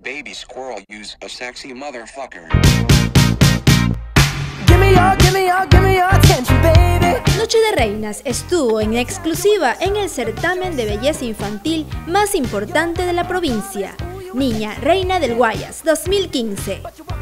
Baby squirrel use a sexy motherfucker. Give me your attention, baby. Noche de Reinas estuvo en exclusiva en el certamen de belleza infantil más importante de la provincia, Niña Reina del Guayas 2015.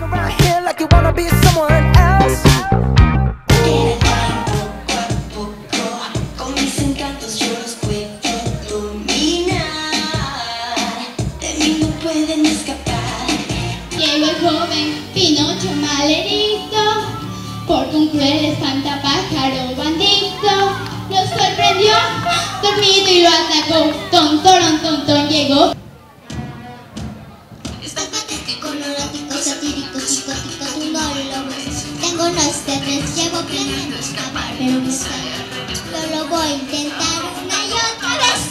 Con mis encantos yo los puedo dominar. De mí no pueden escapar. Llegó el joven Pinocho malherido, porque un cruel espantapájaro bandito lo sorprendió dormido y lo atacó. Ton, llegó. Coloradico, satírico, psicótico, tu no lo ves. Tengo unos tetes, llevo planeando escapar, pero me sale. Yo lo voy a intentar una y otra vez.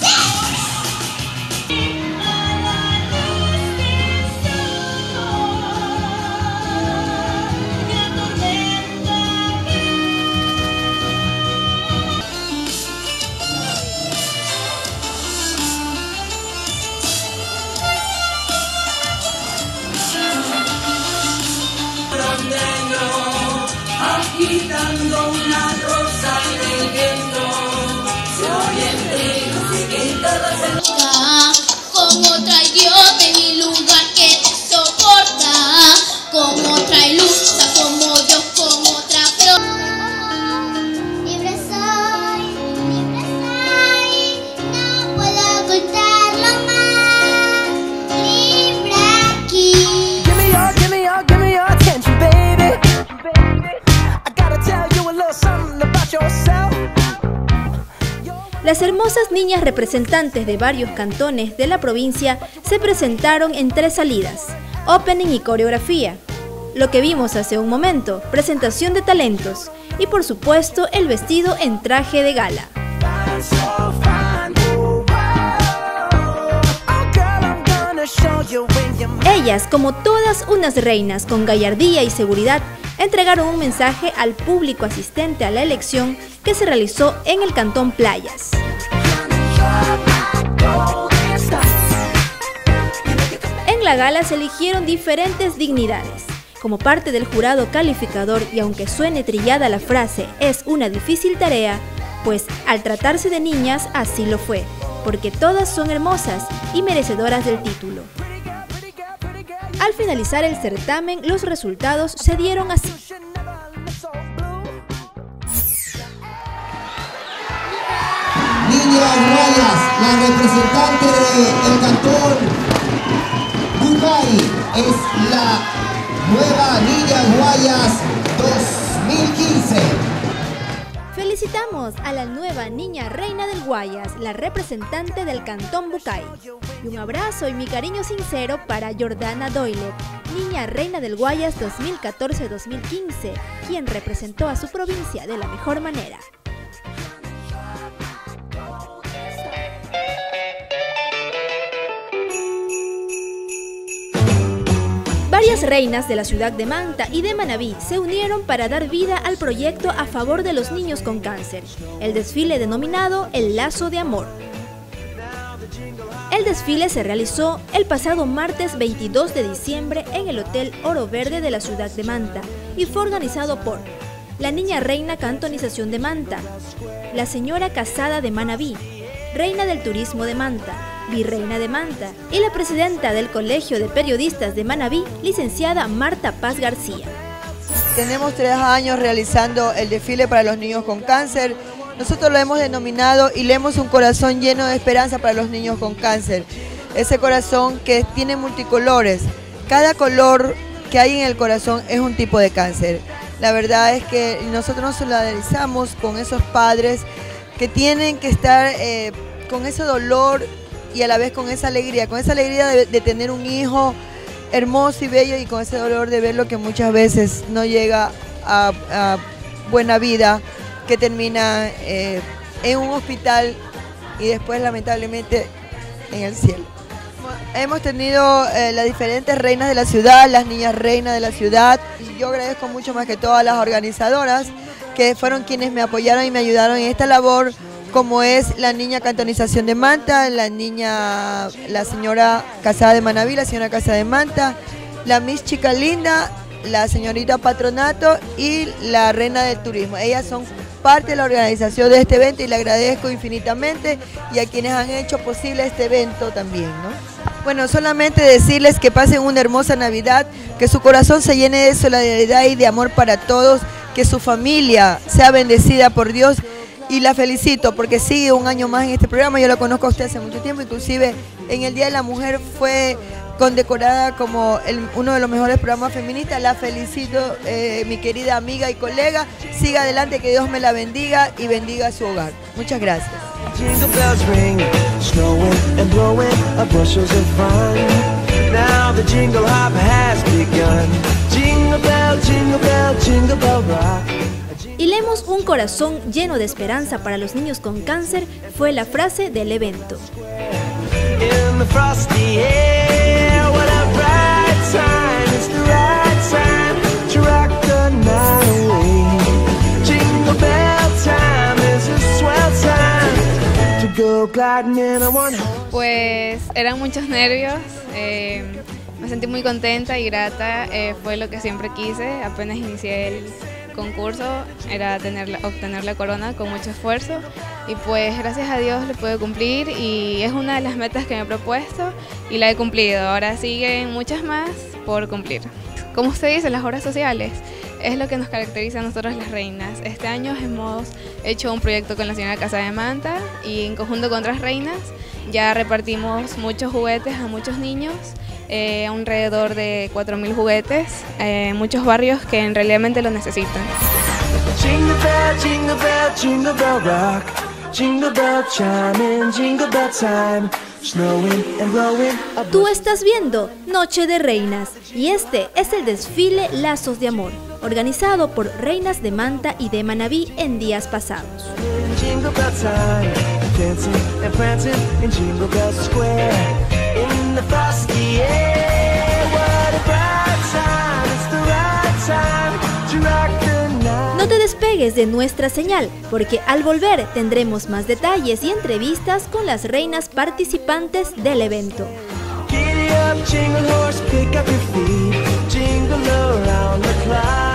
Agitando una rosa en el viento, soy el río que en todas se Como trae Dios de mi lugar que te soporta, como trae lucha, como Dios con otra flor. Libre soy, no puedo ocultarlo más. Libre aquí. Give me your attention, baby. I gotta tell you a little something about yourself. Las hermosas niñas representantes de varios cantones de la provincia se presentaron en 3 salidas, opening y coreografía. Lo que vimos hace un momento, presentación de talentos y por supuesto el vestido en traje de gala. Ellas, como todas unas reinas con gallardía y seguridad, entregaron un mensaje al público asistente a la elección que se realizó en el Cantón Playas. En la gala se eligieron diferentes dignidades. Como parte del jurado calificador, y aunque suene trillada la frase, es una difícil tarea, pues al tratarse de niñas así lo fue, porque todas son hermosas y merecedoras del título. Al finalizar el certamen, los resultados se dieron así. Niña Guayas, la representante del cantón Bucay, es la nueva Niña Guayas 2015. Felicitamos a la nueva Niña Reina del Guayas, la representante del Cantón Bucay. Y un abrazo y mi cariño sincero para Jordana Doyle, Niña Reina del Guayas 2014-2015, quien representó a su provincia de la mejor manera. Varias reinas de la ciudad de Manta y de Manabí se unieron para dar vida al proyecto a favor de los niños con cáncer, el desfile denominado El Lazo de Amor. El desfile se realizó el pasado martes 22 de diciembre en el Hotel Oro Verde de la ciudad de Manta y fue organizado por la Niña Reina Cantonización de Manta, la Señora Casada de Manabí, Reina del Turismo de Manta, Virreina de Manta y la presidenta del Colegio de Periodistas de Manabí, licenciada Marta Paz García. Tenemos 3 años realizando el desfile para los niños con cáncer. Nosotros lo hemos denominado y leemos un corazón lleno de esperanza para los niños con cáncer. Ese corazón que tiene multicolores. Cada color que hay en el corazón es un tipo de cáncer. La verdad es que nosotros nos solidarizamos con esos padres que tienen que estar con ese dolor y a la vez con esa alegría de tener un hijo hermoso y bello, y con ese dolor de verlo que muchas veces no llega a buena vida, que termina en un hospital y después lamentablemente en el cielo. Hemos tenido las diferentes reinas de la ciudad, las niñas reinas de la ciudad, y yo agradezco mucho más que todas las organizadoras que fueron quienes me apoyaron y me ayudaron en esta labor, como es la niña Cantonización de Manta, la señora Casada de Manabí, la señora Casada de Manta, la Miss Chica Linda, la señorita Patronato y la Reina del Turismo. Ellas son parte de la organización de este evento y le agradezco infinitamente, y a quienes han hecho posible este evento también, ¿no? Bueno, solamente decirles que pasen una hermosa Navidad, que su corazón se llene de solidaridad y de amor para todos, que su familia sea bendecida por Dios, y la felicito porque sigue un año más en este programa. Yo la conozco a usted hace mucho tiempo, inclusive en el Día de la Mujer fue condecorada como uno de los mejores programas feministas. La felicito, mi querida amiga y colega. Siga adelante, que Dios me la bendiga y bendiga su hogar. Muchas gracias. Jingle bells ring, snowing and blowing bushels of fun. Now the jingle hop has begun. Jingle bell, jingle bell, jingle bell rock. Y leemos un corazón lleno de esperanza para los niños con cáncer fue la frase del evento. In the frosty air, what a bright time, it's the right time to rock the night away. Jingle bell time is a swell time to go gliding in a one. Pues eran muchos nervios, me sentí muy contenta y grata, fue lo que siempre quise. Apenas inicié el concurso, era obtener la corona con mucho esfuerzo, y pues gracias a Dios lo pude cumplir, y es una de las metas que me he propuesto y la he cumplido. Ahora siguen muchas más por cumplir. Como usted dice, las obras sociales es lo que nos caracteriza a nosotros las reinas. Este año hemos hecho un proyecto con la señora Casada de Manta, y en conjunto con otras reinas ya repartimos muchos juguetes a muchos niños, alrededor de 4.000 juguetes, muchos barrios que en realidad lo necesitan. Jingle bell, jingle bell, jingle bell rock. Jingle bell chime, jingle bell time. Snowing and blowing. Tú estás viendo Noche de Reinas, y este es el desfile Lazos de Amor, organizado por Reinas de Manta y de Manabí en días pasados. Jingle bell time, dancing and prancing in Jingle Bell Square. In the frosty air, what a bright time, it's the right time to rock the night. No te despegues de nuestra señal, porque al volver tendremos más detalles y entrevistas con las reinas participantes del evento. Giddy up, jingle horse, pick up your feet, jingle around the clock.